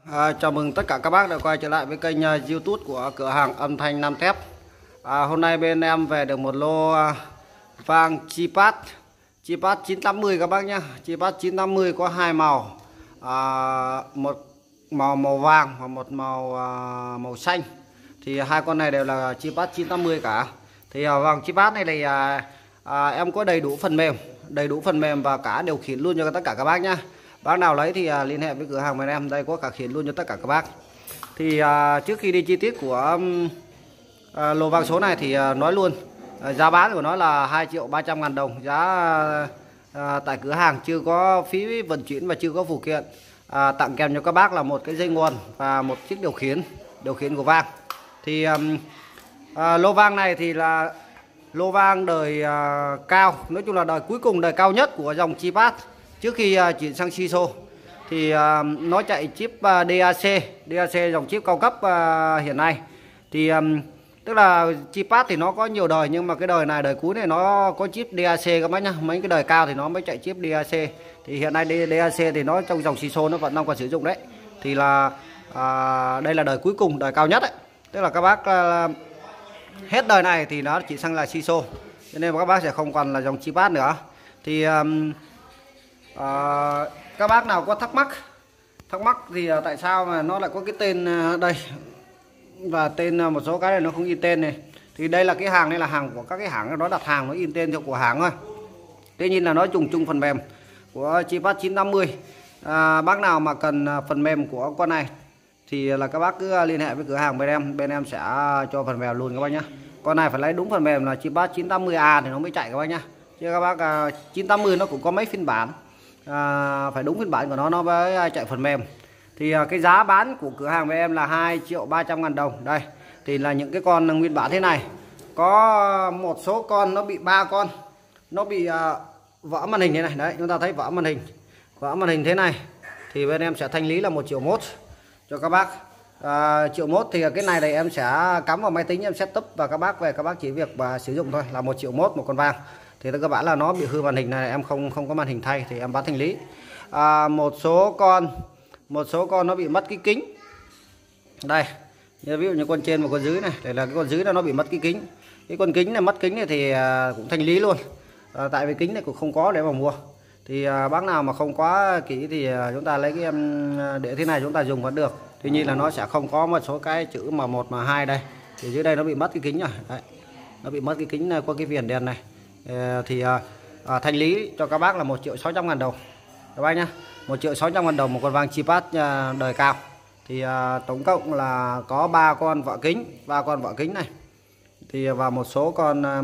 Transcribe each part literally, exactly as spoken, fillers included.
À, chào mừng tất cả các bác đã quay trở lại với kênh uh, YouTube của cửa hàng âm thanh Nam Thép. À, hôm nay bên em về được một lô uh, vang Chipat Chipat chín tám mươi các bác nhé. Chipat chín tám mươi có hai màu, à, một màu màu vàng và một màu uh, màu xanh. Thì hai con này đều là Chipat chín tám mươi cả. Thì uh, vàng Chipat này thì uh, uh, em có đầy đủ phần mềm, đầy đủ phần mềm và cả điều khiển luôn cho tất cả các bác nhé. Bác nào lấy thì à, liên hệ với cửa hàng bên em, đây có cả khiển luôn cho tất cả các bác. Thì à, trước khi đi chi tiết của à, lô vang số này thì à, nói luôn à, giá bán của nó là hai triệu ba trăm ngàn đồng. Giá à, tại cửa hàng chưa có phí vận chuyển và chưa có phụ kiện. à, Tặng kèm cho các bác là một cái dây nguồn và một chiếc điều khiển điều khiển của vang. Thì à, à, lô vang này thì là lô vang đời à, cao, nói chung là đời cuối cùng, đời cao nhất của dòng Chipat. Trước khi uh, chuyển sang Shiso thì uh, nó chạy chip uh, đê a xê, đê a xê dòng chip cao cấp uh, hiện nay. Thì um, tức là Chipat thì nó có nhiều đời, nhưng mà cái đời này, đời cuối này nó có chip đê a xê các bác nhá. Mấy cái đời cao thì nó mới chạy chip đê a xê. Thì hiện nay đê a xê thì nó trong dòng Shiso nó vẫn đang còn sử dụng đấy. Thì là uh, đây là đời cuối cùng, đời cao nhất đấy. Tức là các bác uh, hết đời này thì nó chỉ sang là Shiso, cho nên các bác sẽ không còn là dòng Chipat nữa. Thì um, À, các bác nào có thắc mắc thắc mắc thì à, tại sao mà nó lại có cái tên à, đây và tên à, một số cái này nó không in tên này. Thì đây là cái hàng, đây là hàng của các cái hãng, nó đặt hàng nó in tên theo của hãng thôi. Tuy nhiên là nó dùng chung phần mềm của Chipat chín tám mươi. à, Bác nào mà cần phần mềm của con này thì là các bác cứ liên hệ với cửa hàng bên em, bên em sẽ cho phần mềm luôn các bác nhá. Con này phải lấy đúng phần mềm là Chipat chín tám mươi A thì nó mới chạy các bác nhá. Chứ các bác à, chín tám mươi nó cũng có mấy phiên bản. À, phải đúng phiên bản của nó nó mới chạy phần mềm. Thì à, cái giá bán của cửa hàng với em là hai triệu ba trăm ngàn đồng. Đây thì là những cái con nguyên bản thế này. Có một số con nó bị ba con nó bị à, vỡ màn hình thế này. Đấy, chúng ta thấy vỡ màn hình vỡ màn hình thế này thì bên em sẽ thanh lý là một triệu mốt cho các bác. à, Triệu mốt thì cái này thì em sẽ cắm vào máy tính, em setup và các bác về các bác chỉ việc và sử dụng thôi, là một triệu mốt một con vang. Thì các bạn là nó bị hư màn hình này, em không không có màn hình thay thì em bán thanh lý. à, một số con một số con nó bị mất cái kính đây, ví dụ như con trên và con dưới này, đây là cái con dưới là nó bị mất cái kính. Cái con kính này mất kính này thì à, cũng thanh lý luôn. à, tại vì kính này cũng không có để mà mua. Thì à, bác nào mà không quá kỹ thì à, chúng ta lấy cái em để thế này chúng ta dùng vẫn được. Tuy nhiên là nó sẽ không có một số cái chữ mà một mà hai đây, thì dưới đây nó bị mất cái kính rồi. Đấy, nó bị mất cái kính qua cái viền đèn này. Thì à, à, thanh lý cho các bác là một triệu sáu trăm ngàn đồng các bác nhá. Một triệu sáu trăm ngàn đồng một con vang Chipat à, đời cao. Thì à, tổng cộng là có ba con vỏ kính, ba con vỏ kính này. Thì và một số con à,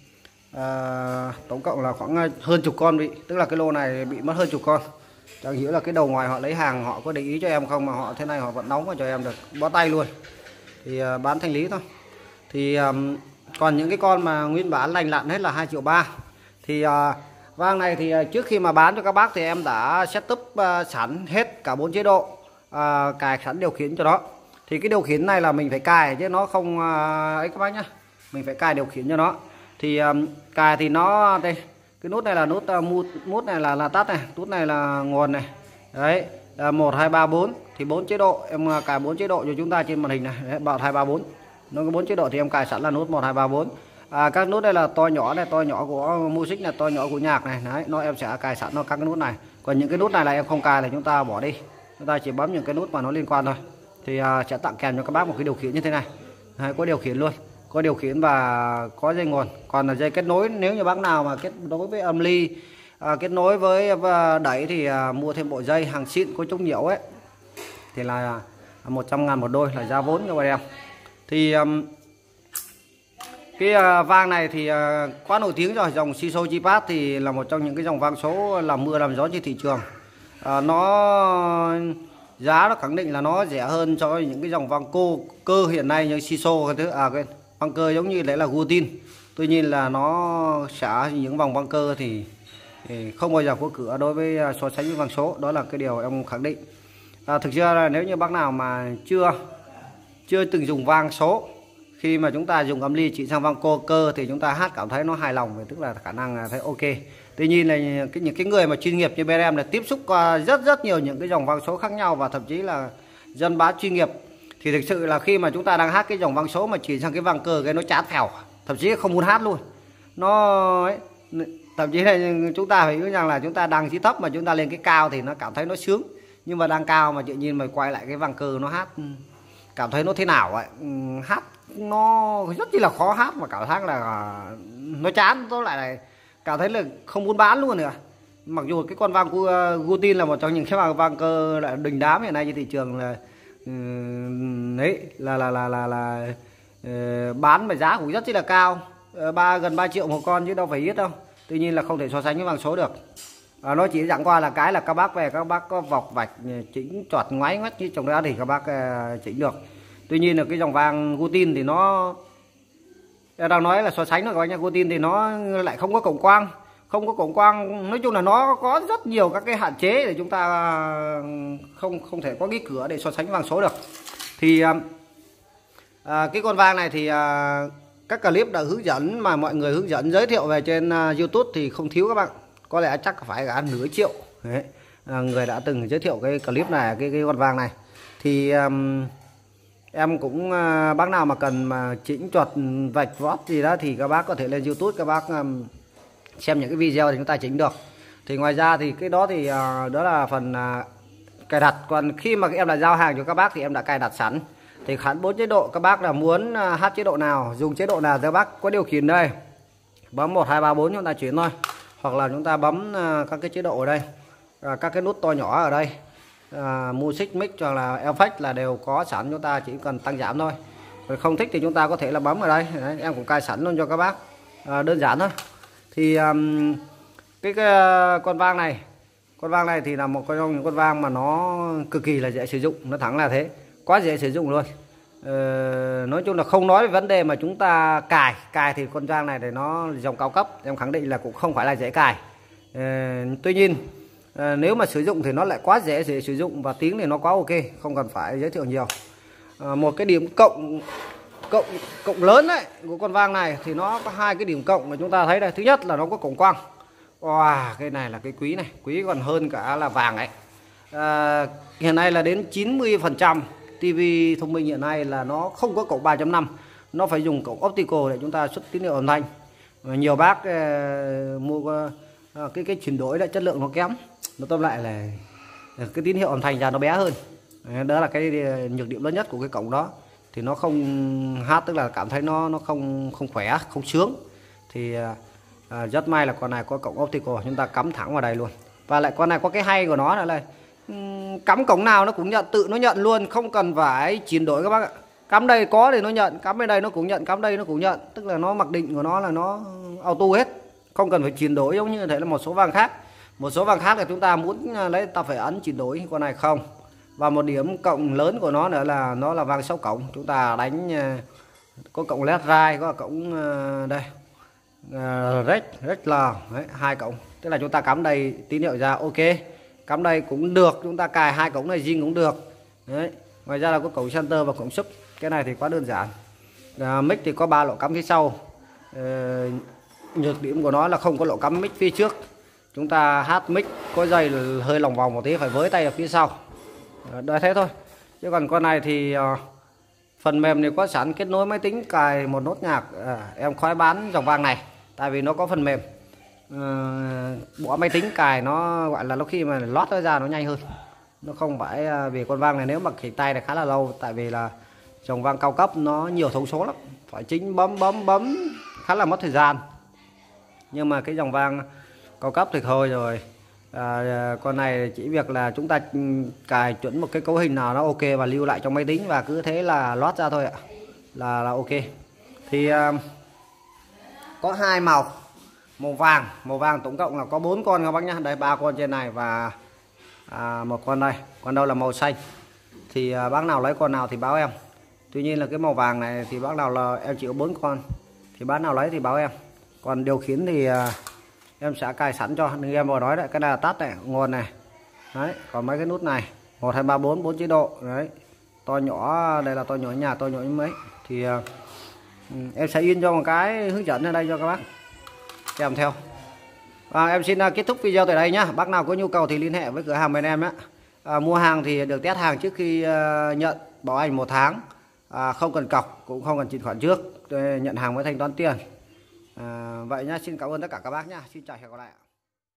à, tổng cộng là khoảng hơn chục con bị, tức là cái lô này bị mất hơn chục con. Chẳng hiểu là cái đầu ngoài họ lấy hàng họ có để ý cho em không mà họ thế này họ vẫn đóng vào cho em được, bó tay luôn. Thì à, bán thanh lý thôi. Thì à, còn những cái con mà nguyên bản lành lặn hết là hai triệu ba. Thì uh, vang này thì uh, trước khi mà bán cho các bác thì em đã setup uh, sẵn hết cả bốn chế độ, uh, cài sẵn điều khiển cho nó. Thì cái điều khiển này là mình phải cài chứ nó không uh, ấy các bác nhá. Mình phải cài điều khiển cho nó. Thì um, cài thì nó đây, cái nút này là nút uh, mút, nút này là là tắt này, nút này là nguồn này. Đấy, uh, một hai ba bốn thì bốn chế độ, em uh, cài bốn chế độ cho chúng ta trên màn hình này. Đấy, một hai ba bốn. Nó có bốn chế độ thì em cài sẵn là nút một hai ba bốn. À, các nút đây là to nhỏ này, to nhỏ của music này, to nhỏ của nhạc này. Đấy, nó em sẽ cài sẵn nó các cái nút này. Còn những cái nút này là em không cài là chúng ta bỏ đi. Chúng ta chỉ bấm những cái nút mà nó liên quan thôi. Thì à, sẽ tặng kèm cho các bác một cái điều khiển như thế này. Đấy, có điều khiển luôn. Có điều khiển và có dây nguồn. Còn là dây kết nối, nếu như bác nào mà kết nối với âm ly, à, kết nối với đẩy thì à, mua thêm bộ dây hàng xịn có chống nhiễu ấy. Thì là một trăm ngàn một đôi là giá vốn cho bọn em. Thì um, cái uh, vang này thì uh, quá nổi tiếng rồi. Dòng Shiso Chipat thì là một trong những cái dòng vang số làm mưa làm gió trên thị trường. uh, Nó giá nó khẳng định là nó rẻ hơn so với những cái dòng vang cô cơ hiện nay như Shiso cái thứ à cái vang cơ giống như đấy là Gutin. Tuy nhiên là nó xả những vòng vang cơ thì, thì không bao giờ có cửa đối với uh, so sánh với vang số. Đó là cái điều em khẳng định. uh, Thực ra là nếu như bác nào mà chưa chưa từng dùng vang số, khi mà chúng ta dùng âm ly chỉ sang vang cô cơ thì chúng ta hát cảm thấy nó hài lòng, tức là khả năng thấy ok. Tuy nhiên là cái những cái người mà chuyên nghiệp như bên em là tiếp xúc qua rất rất nhiều những cái dòng vang số khác nhau, và thậm chí là dân bán chuyên nghiệp thì thực sự là khi mà chúng ta đang hát cái dòng vang số mà chuyển sang cái vang cơ cái nó chán phèo, thậm chí không muốn hát luôn. Nó ấy, thậm chí là chúng ta phải nghĩ rằng là chúng ta đang chỉ thấp mà chúng ta lên cái cao thì nó cảm thấy nó sướng, nhưng mà đang cao mà tự nhiên mà quay lại cái vang cơ nó hát cảm thấy nó thế nào vậy, hát nó rất là khó hát mà cảm thấy là nó chán, tôi lại này cảm thấy là không muốn bán luôn nữa. Mặc dù cái con vang Gutin là một trong những cái vang vang cơ là đình đám hiện nay trên thị trường là đấy là là là là, là, là bán mà giá cũng rất là cao, ba gần ba triệu một con chứ đâu phải ít đâu. Tuy nhiên là không thể so sánh với vang số được. À, nó chỉ chẳng qua là cái là các bác về các bác có vọc vạch chỉnh chọt ngoái ngoắt như trong đó thì các bác uh, chỉnh được. Tuy nhiên là cái dòng vang Gutin thì nó đang nói là so sánh rồi các bác nhá, Gutin thì nó lại không có cổng quang, không có cổng quang, nói chung là nó có rất nhiều các cái hạn chế để chúng ta không không thể có cái cửa để so sánh vang số được. Thì uh, cái con vang này thì uh, các clip đã hướng dẫn mà mọi người hướng dẫn giới thiệu về trên uh, YouTube thì không thiếu các bạn, có lẽ chắc phải cả nửa triệu. Đấy. À, người đã từng giới thiệu cái clip này, cái cái con vang này thì um, em cũng uh, bác nào mà cần mà chỉnh chuột vạch vót gì đó thì các bác có thể lên YouTube các bác um, xem những cái video thì chúng ta chỉnh được. Thì ngoài ra thì cái đó thì uh, đó là phần uh, cài đặt. Còn khi mà em đã giao hàng cho các bác thì em đã cài đặt sẵn thì khán bốn chế độ, các bác là muốn uh, hát chế độ nào, dùng chế độ nào các bác có điều khiển đây, bấm một hai ba bốn chúng ta chuyển thôi, hoặc là chúng ta bấm uh, các cái chế độ ở đây, uh, các cái nút to nhỏ ở đây, uh, music mix hoặc là effect là đều có sẵn, chúng ta chỉ cần tăng giảm thôi. Rồi không thích thì chúng ta có thể là bấm ở đây. Đấy, em cũng cài sẵn luôn cho các bác, uh, đơn giản thôi. Thì um, cái, cái uh, con vang này con vang này thì là một trong những con vang mà nó cực kỳ là dễ sử dụng, nó thẳng là thế, quá dễ sử dụng luôn. Uh, nói chung là không nói về vấn đề mà chúng ta cài cài thì con vang này thì nó dòng cao cấp, em khẳng định là cũng không phải là dễ cài. Uh, tuy nhiên uh, nếu mà sử dụng thì nó lại quá dễ dễ sử dụng và tiếng thì nó quá ok, không cần phải giới thiệu nhiều. Uh, một cái điểm cộng cộng cộng lớn đấy của con vang này thì nó có hai cái điểm cộng mà chúng ta thấy đây. Thứ nhất là nó có cổng quang. Wow, cái này là cái quý này, quý còn hơn cả là vàng ấy. À, hiện nay là đến chín mươi phần trăm tivi thông minh hiện nay là nó không có cổng ba chấm năm, nó phải dùng cổng optical để chúng ta xuất tín hiệu âm thanh. Và nhiều bác uh, mua uh, cái cái chuyển đổi lại chất lượng nó kém, nó tóm lại là cái tín hiệu âm thanh ra nó bé hơn. Đó là cái nhược điểm lớn nhất của cái cổng đó, thì nó không hát, tức là cảm thấy nó nó không không khỏe, không sướng. Thì à, rất may là con này có cổng optical, chúng ta cắm thẳng vào đây luôn. Và lại con này có cái hay của nó là này, cắm cổng nào nó cũng nhận, tự nó nhận luôn, không cần phải chuyển đổi các bác ạ. Cắm đây có thì nó nhận, cắm bên đây nó cũng nhận, cắm đây nó cũng nhận, tức là nó mặc định của nó là nó auto hết, không cần phải chuyển đổi giống như thế là một số vang khác. Một số vang khác là chúng ta muốn lấy ta phải ấn chuyển đổi, con này không. Và một điểm cộng lớn của nó nữa là nó là vang sáu cổng, chúng ta đánh có cổng led rai, có cổng đây uh, red red là hai cổng, tức là chúng ta cắm đây tín hiệu ra ok, cắm đây cũng được, chúng ta cài hai cổng này zin cũng được. Đấy, ngoài ra là có cổng center và cổng sub, cái này thì quá đơn giản. Uh, mic thì có ba lỗ cắm phía sau. Uh, nhược điểm của nó là không có lỗ cắm mic phía trước, chúng ta hát mic có dây hơi lòng vòng một tí phải với tay ở phía sau. Đấy, thế thôi. Chứ còn con này thì uh, phần mềm này có sẵn, kết nối máy tính cài một nốt nhạc. À, em khói bán dòng vang này tại vì nó có phần mềm. Uh, bỏ máy tính cài nó gọi là lúc khi mà lót nó ra nó nhanh hơn, nó không phải uh, vì con vang này nếu mà khỉnh tay này khá là lâu, tại vì là dòng vang cao cấp nó nhiều thông số lắm, phải chính bấm bấm bấm khá là mất thời gian. Nhưng mà cái dòng vang cao cấp thì thôi rồi. À, con này chỉ việc là chúng ta cài chuẩn một cái cấu hình nào nó ok và lưu lại trong máy tính và cứ thế là lót ra thôi ạ, là là ok. Thì à, có hai màu, màu vàng, màu vàng tổng cộng là có bốn con các bác nhá. Đây ba con trên này và à, một con đây, con đâu là màu xanh. Thì à, bác nào lấy con nào thì báo em. Tuy nhiên là cái màu vàng này thì bác nào là em chỉ có bốn con, thì bác nào lấy thì báo em. Còn điều khiển thì à, em sẽ cài sẵn cho, đừng em vào nói đấy, cái này là tắt này, nguồn này. Đấy, còn mấy cái nút này, một hai ba bốn, bốn chế độ. Đấy. To nhỏ, đây là to nhỏ nhà, to nhỏ như mấy. Thì uh, em sẽ in cho một cái hướng dẫn ở đây cho các bác kèm theo. Và em xin uh, kết thúc video tại đây nhá. Bác nào có nhu cầu thì liên hệ với cửa hàng bên em nhé. à, mua hàng thì được test hàng trước khi à, nhận, bảo hành một tháng, à, không cần cọc cũng không cần chuyển khoản trước, nhận hàng mới thanh toán tiền. À, vậy nhá, xin cảm ơn tất cả các bác nhá, xin chào và hẹn gặp lại.